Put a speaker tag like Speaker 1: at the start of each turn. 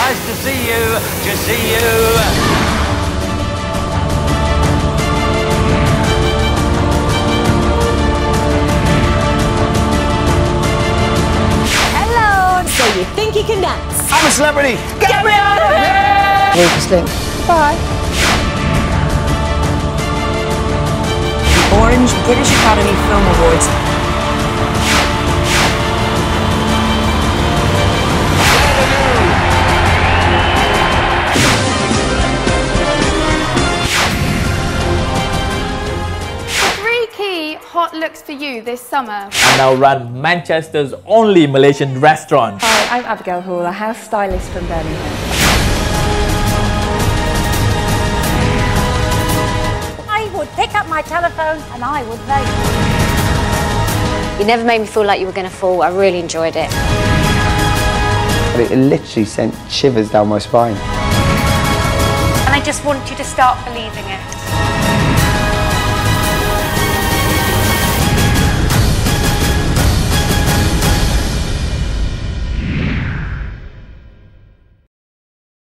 Speaker 1: nice to see you.
Speaker 2: So you think you can dance?
Speaker 3: I'm a celebrity! Get me out of here!
Speaker 2: Lucas Link. Bye.
Speaker 4: The Orange British Academy Film Awards.
Speaker 5: Hot looks for you this summer.
Speaker 6: I now run Manchester's only Malaysian restaurant.
Speaker 7: Hi, I'm Abigail Hall, a house stylist from Birmingham.
Speaker 8: I would pick up my telephone and I would vote.
Speaker 9: You never made me feel like you were going to fall. I really enjoyed it.
Speaker 3: It literally sent shivers down my spine.
Speaker 8: And I just want you to start believing it.